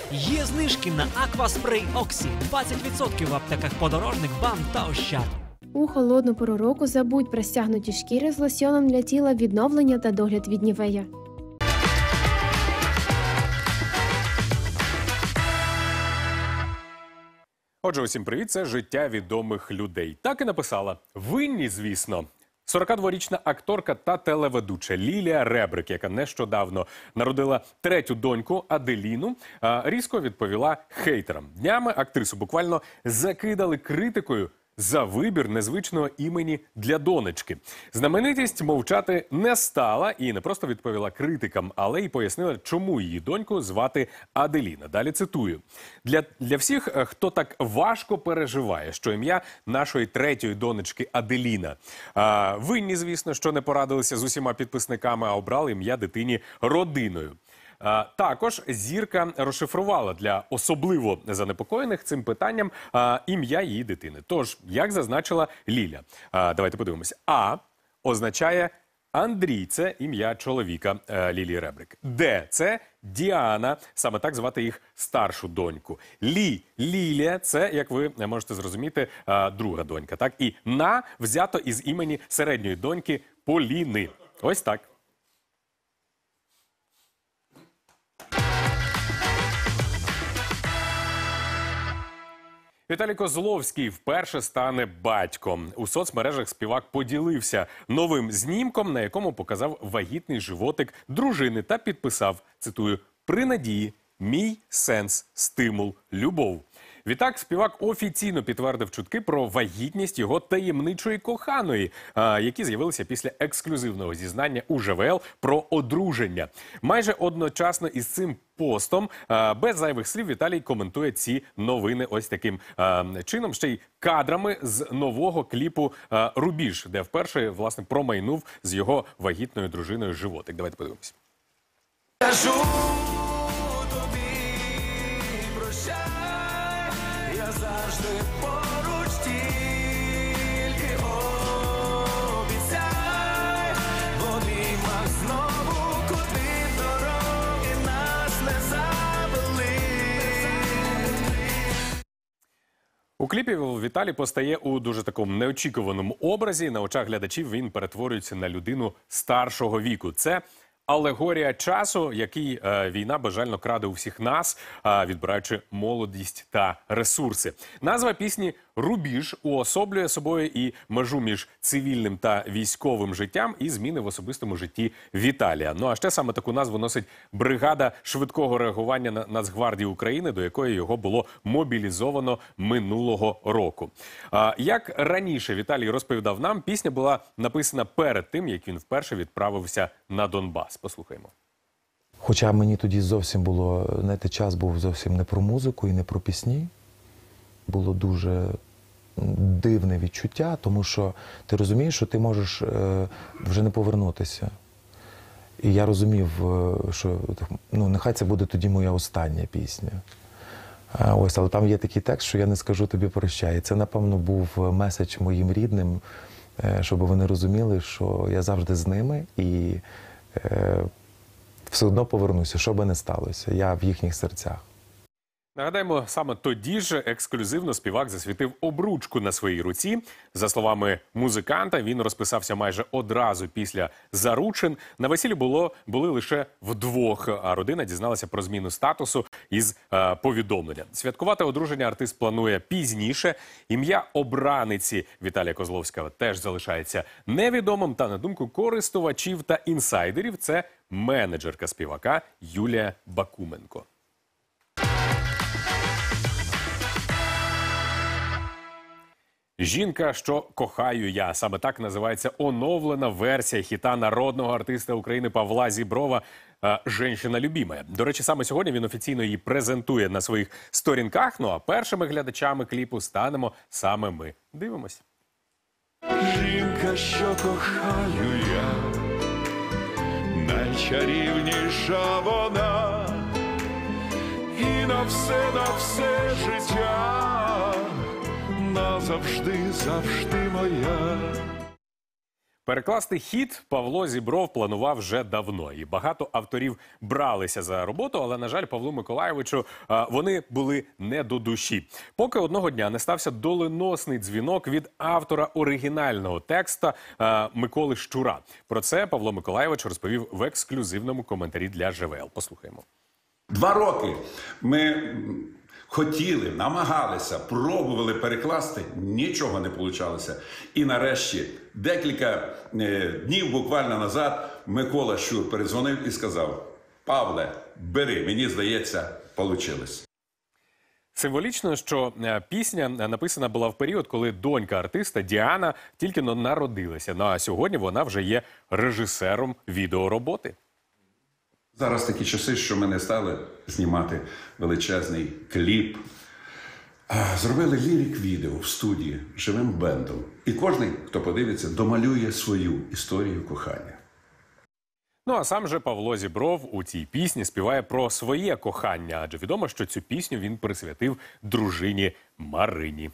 Є знижки на Акваспрей Оксі. 20% в аптеках Подорожник, БАМ та Ощад. У холодну пору року забудь про стягнуті шкіри з лосьоном для тіла, відновлення та догляд від Нівея. Отже, усім привіт, це «Життя відомих людей». Так і написала. Винні, звісно. 42-річна акторка та телеведуча Лілія Ребрик, яка нещодавно народила третю доньку Аделіну, різко відповіла хейтерам. Днями актрису буквально закидали критикою за вибір незвичного імені для донечки. Знаменитість мовчати не стала і не просто відповіла критикам, але й пояснила, чому її доньку звати Аделіна. Далі цитую. Для всіх, хто так важко переживає, що ім'я нашої третьої донечки Аделіна. Винні, звісно, що не порадилися з усіма підписниками, а обрали ім'я дитині родиною. Також зірка розшифрувала для особливо занепокоєних цим питанням ім'я її дитини. Тож, як зазначила Ліля, давайте подивимося. А означає Андрій, це ім'я чоловіка Лілії Ребрик. Д – це Діана, саме так звати їх старшу доньку. Лілія – це, як ви можете зрозуміти, друга донька. Так? І На взято із імені середньої доньки Поліни. Ось так. Віталій Козловський вперше стане батьком. У соцмережах співак поділився новим знімком, на якому показав вагітний животик дружини та підписав, цитую, «При надії, мій сенс, стимул, любов». Відтак, співак офіційно підтвердив чутки про вагітність його таємничої коханої, які з'явилися після ексклюзивного зізнання у ЖВЛ про одруження. Майже одночасно із цим постом, без зайвих слів, Віталій коментує ці новини ось таким чином, ще й кадрами з нового кліпу «Рубіж», де вперше, власне, промайнув з його вагітною дружиною животик. Давайте подивимось. Завжди поруч, тільки обіцяй, в обіймах знову кути дороги нас не завели. У кліпі Віталій постає у дуже такому неочікуваному образі. На очах глядачів він перетворюється на людину старшого віку. Це алегорія часу, який війна бажально краде у всіх нас, відбираючи молодість та ресурси. Назва пісні «Рубіж» уособлює собою і межу між цивільним та військовим життям і зміни в особистому житті Віталія. Ну а ще саме таку назву носить бригада швидкого реагування Нацгвардії України, до якої його було мобілізовано минулого року. Як раніше Віталій розповідав нам, пісня була написана перед тим, як він вперше відправився на Донбас. Послухаємо. Хоча мені тоді зовсім було, знаєте, час був зовсім не про музику і не про пісні. Було дуже дивне відчуття, тому що ти розумієш, що ти можеш вже не повернутися. І я розумів, що нехай це буде тоді моя остання пісня. Ось, але там є такий текст, що я не скажу тобі прощай. Це, напевно, був меседж моїм рідним, щоб вони розуміли, що я завжди з ними і все одно повернуся, що би не сталося. Я в їхніх серцях. Нагадаємо, саме тоді ж ексклюзивно співак засвітив обручку на своїй руці. За словами музиканта, він розписався майже одразу після заручин. На весіллі були лише вдвох, а родина дізналася про зміну статусу із повідомлення. Святкувати одруження артист планує пізніше. Ім'я обраниці Віталія Козловського теж залишається невідомим. Та, на думку користувачів та інсайдерів, це менеджерка співака Юлія Бакуменко. «Жінка, що кохаю я». Саме так називається оновлена версія хіта народного артиста України Павла Зіброва «Женщина любимая». До речі, саме сьогодні він офіційно її презентує на своїх сторінках. Ну а першими глядачами кліпу станемо саме ми. Дивимось. Жінка, що кохаю я, найчарівніша вона, і на все життя назавжди, завжди моя. Перекласти хіт Павло Зібров планував вже давно. І багато авторів бралися за роботу, але, на жаль, Павлу Миколайовичу вони були не до душі. Поки одного дня не стався доленосний дзвінок від автора оригінального текста Миколи Щура. Про це Павло Миколайович розповів в ексклюзивному коментарі для ЖВЛ. Послухаємо. 2 роки ми хотіли, намагалися, пробували перекласти, нічого не вийшло. І нарешті, декілька днів буквально назад, Микола Щур передзвонив і сказав: «Павле, бери, мені здається, вийшло». Символічно, що пісня написана була в період, коли донька артиста Діана тільки народилася. Ну а сьогодні вона вже є режисером відеороботи. Зараз такі часи, що ми не стали знімати величезний кліп. Зробили лірик-відео в студії живим бендом. І кожен, хто подивиться, домалює свою історію кохання. Ну а сам же Павло Зібров у цій пісні співає про своє кохання, адже відомо, що цю пісню він присвятив дружині Марині.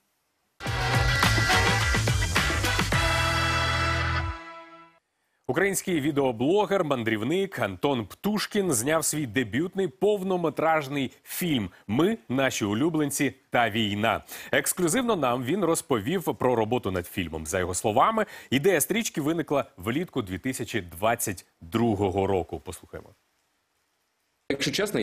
Український відеоблогер, мандрівник Антон Птушкін зняв свій дебютний повнометражний фільм «Ми, наші улюбленці та війна». Ексклюзивно нам він розповів про роботу над фільмом. За його словами, ідея стрічки виникла влітку 2022 року. Послухаємо. Якщо чесно,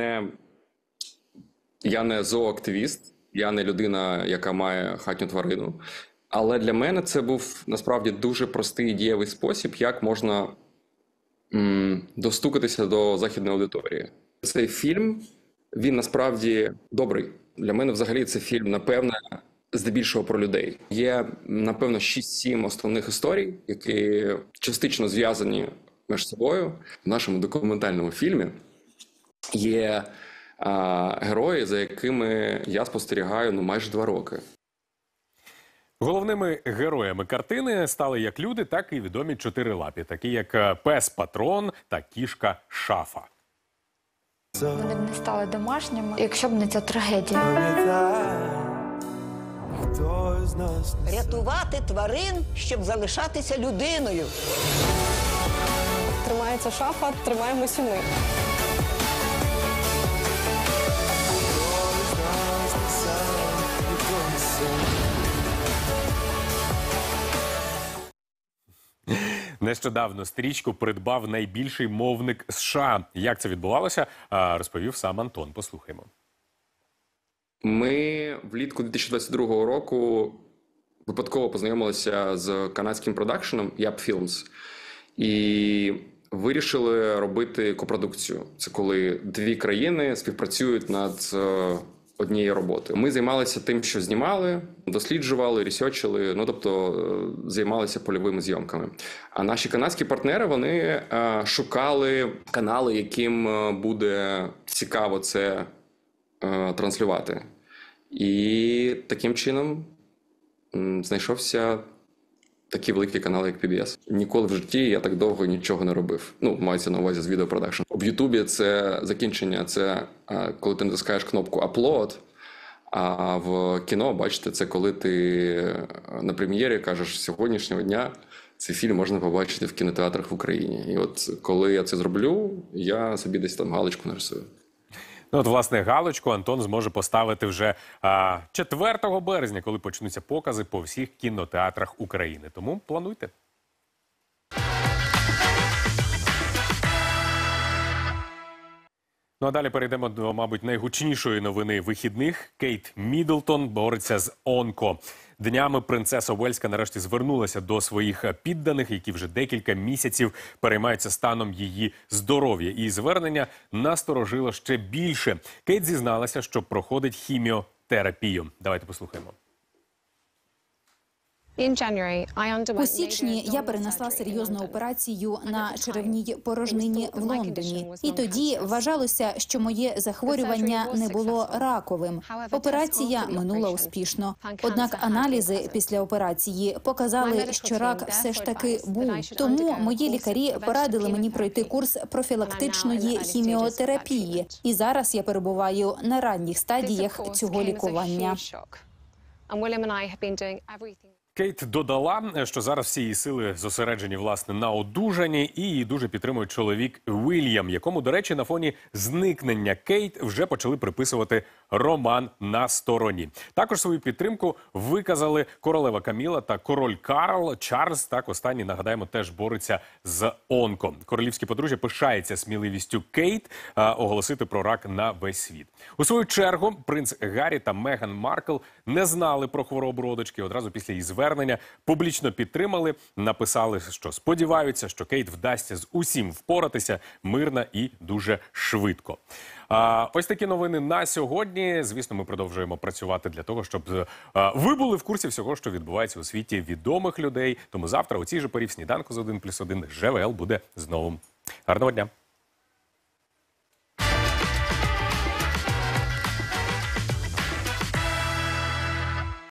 я не зооактивіст, я не людина, яка має хатню тварину. Але для мене це був, насправді, дуже простий і дієвий спосіб, як можна достукатися до західної аудиторії. Цей фільм, він насправді добрий. Для мене взагалі це фільм, напевно, здебільшого про людей. Є, напевно, 6-7 основних історій, які частично зв'язані між собою. В нашому документальному фільмі є герої, за якими я спостерігаю майже 2 роки. Головними героями картини стали як люди, так і відомі чотирилапі, такі як пес Патрон та кішка Шафа. Вони б не стали домашніми, якщо б не ця трагедія. Рятувати тварин, щоб залишатися людиною. Тримається Шафа, тримаємось і ми. Нещодавно стрічку придбав найбільший мовник США. Як це відбувалося, розповів сам Антон. Послухаймо. Ми влітку 2022 року випадково познайомилися з канадським продакшеном Yap Films і вирішили робити копродукцію. Це коли 2 країни співпрацюють над однієї роботи. Ми займалися тим, що знімали, досліджували, ресерчили, тобто займалися польовими зйомками. А наші канадські партнери, вони шукали канали, яким буде цікаво це транслювати. І таким чином знайшовся такий великий канал, як PBS. Ніколи в житті я так довго нічого не робив. Мається на увазі з відеопродакшн. В Ютубі це закінчення, це коли ти натискаєш кнопку «Upload», а в кіно, бачите, це коли ти на прем'єрі кажеш, сьогоднішнього дня цей фільм можна побачити в кінотеатрах в Україні. І от коли я це зроблю, я собі десь там галочку нарисую. Власне, галочку Антон зможе поставити вже 4 березня, коли почнуться покази по всіх кінотеатрах України. Тому плануйте. Ну а далі перейдемо до, мабуть, найгучнішої новини вихідних. Кейт Міддлтон бореться з онко. Днями принцеса Уельська нарешті звернулася до своїх підданих, які вже декілька місяців переймаються станом її здоров'я. І звернення насторожило ще більше. Кейт зізналася, що проходить хіміотерапію. Давайте послухаємо. У січні я перенесла серйозну операцію на черевній порожнині в Лондоні. І тоді вважалося, що моє захворювання не було раковим. Операція минула успішно. Однак аналізи після операції показали, що рак все ж таки був. Тому мої лікарі порадили мені пройти курс профілактичної хіміотерапії. І зараз я перебуваю на ранніх стадіях цього лікування. Кейт додала, що зараз всі її сили зосереджені, власне, на одужанні, і її дуже підтримує чоловік Вільям, якому, до речі, на фоні зникнення Кейт вже почали приписувати роман на стороні. Також свою підтримку виказали королева Каміла та король Карл Чарльз. Так, останній, нагадаємо, теж бореться з онко. Королівське подружжя пишається сміливістю Кейт оголосити про рак на весь світ. У свою чергу принц Гаррі та Меган Маркл не знали про хворобу родички. Одразу після її звернення публічно підтримали, написали, що сподіваються, що Кейт вдасться з усім впоратися мирно і дуже швидко. Ось такі новини на сьогодні. Звісно, ми продовжуємо працювати для того, щоб ви були в курсі всього, що відбувається у світі відомих людей. Тому завтра у цій же порі в сніданку з 1+1 ЖВЛ буде знову. Гарного дня!